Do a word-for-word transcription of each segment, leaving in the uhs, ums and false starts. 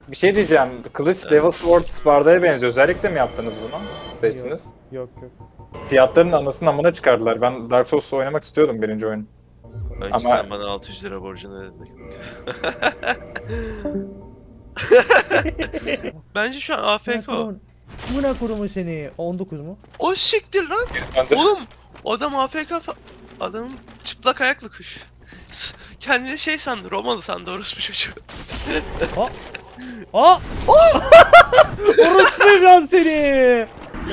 Bir şey diyeceğim. Kılıç Devil Sword bardaya benziyor. Özellikle mi yaptınız bunu? Seçtiniz. Yok yok. Fiyatların anasını amına çıkardılar. Ben Dark Souls'u oynamak istiyordum birinci oyun. Önce Ama- sen bana altı yüz lira borcunu ödedin. Bence şu an A F K o. Buna kurumu seni. on dokuz mu? O siktir lan. Ben de- Oğlum adam A F K fa- adamın çıplak ayaklı kuş. Kendini şey sandı, Romalı sandı orospu çocuğu. Aa! Orospu evren seni!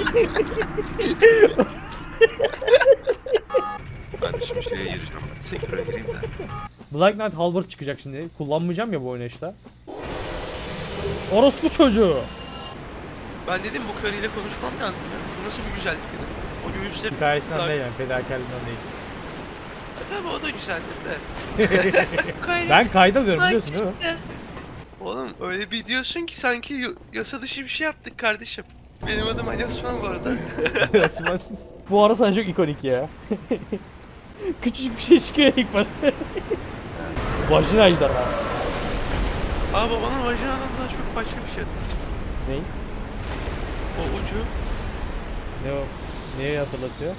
Ben de şimdi şeye gireceğim. Sekir'e gireyim de. Black Knight Halberd çıkacak şimdi. Kullanmayacağım ya bu oynayışta. Orospu çocuğu! Ben dedim bu karıyla konuşmam lazım ya. Bu nasıl bir güzellik dedim. O göğüsleri... Hikayesinden Daha- değil yani, fedakarlığından değil. E tabi o da güzeldir de. Kaynak- Ben kayda diyorum Lan biliyorsun değil mi? işte. Oğlum öyle bir diyorsun ki sanki yo- yasa dışı bir şey yaptık kardeşim. Benim adım Ali Osman bu arada. Osman. Bu ara sana çok ikonik ya. Küçücük bir şey çıkıyor ilk başta. Vajina ejderha. Aa babanın vajinadan daha çok başka bir şey hatırlayacağım. Ney? O ucu. Ne o? Neyi hatırlatıyor?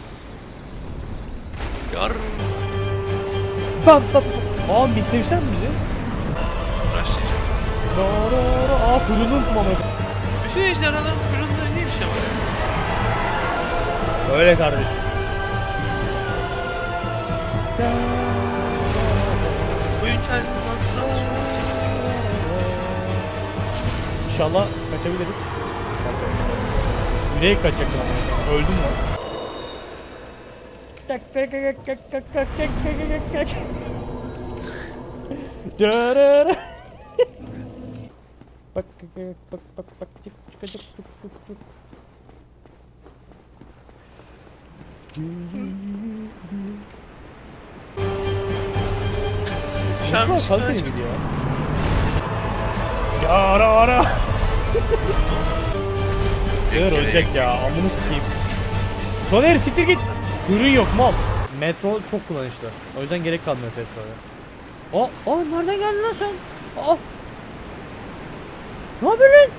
Yar. Bam bam. Aa mixlemişler mi bizi? Başlayacağım. Da da da. Aa kuyruğunu kumama. Bütün ejderhaların kuyruğunda ne bir şey var ya. Öyle kardeşim. Oyun kendini lansına atıyor. İnşallah kaçabiliriz. Kaçabiliriz. Yürek kaçacaktım ama. Öldüm lan. Tak tak tak tak tak tak tak tak tak tak. Dırırır. Bak bak bak bak bak çık çıkacak çık çık çık. Şu an Bu bir şey kaliteli açık. video. Ya ara ara. Sığır ölecek ya, amını sikeyim. Soner siktir git. Ürün yok mal. Metro çok kullanışlı. O yüzden gerek kalmıyor Tesla'ya. Aa, aa nereden geldin lan sen? Aa. Ne yapıyorsun lan?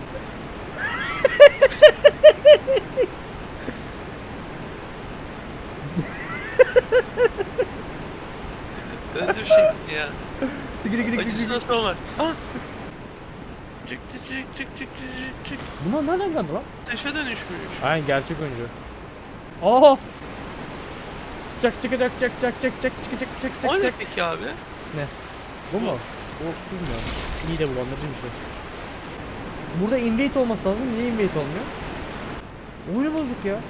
Öldür şimdi ya. Tıkı tıkı tıkı Acısı tıkı. nasıl var? Ah! Çıktı çık çık çık çık çık. Bunlar nereden geldi lan? Taşa dönüşmüş. Aynen gerçek oyuncu. Aa. Çak çıkacak çak çak çak çak çıkacak çak O çak ne çak. peki abi? Bu mu? O bilmiyorum. İyi de bulandırıcı bir şey. Burada invade olması lazım. Niye invade olmuyor? Oyunu bozuk ya.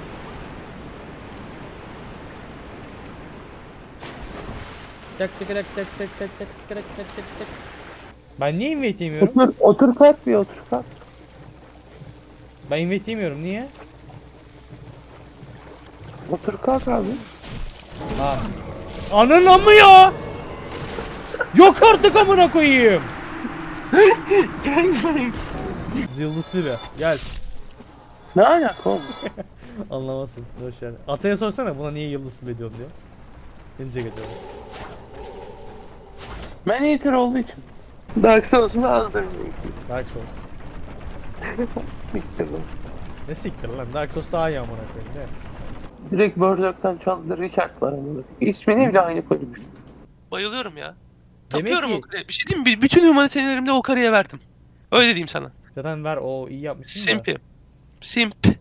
Tak tak tak tak tak tak tak tak tak tak tak. Ben niye invade yemiyorum? Otur, otur kalk bir otur kalk. Ben invade yemiyorum. Niye? Otur kalk abi. Ha. Ananın amı ya! Yok artık amına koyayım. Yıldız lira. Gel. Ne alaka oğlum? Anlamazsın. Boş ver. Ataya sorsana buna niye yıldız lira diyorsun diye. Ne diyecek acaba? Ben eğitir olduğu için. Dark Souls'u azdır. Dark Souls. Bitti bu. Ne siktir lan? Dark Souls daha iyi amına koyayım. Ne? Direkt Berserk'tan çaldığı Richard var ama. İsmini bile aynı koymuş. Bayılıyorum ya. Demek Tapıyorum ki- o karıya. Bir şey diyeyim mi? Bütün humanitelerimde o karıya verdim. Öyle diyeyim sana. Zaten ver o iyi yapmışsın da. Simp. Simp.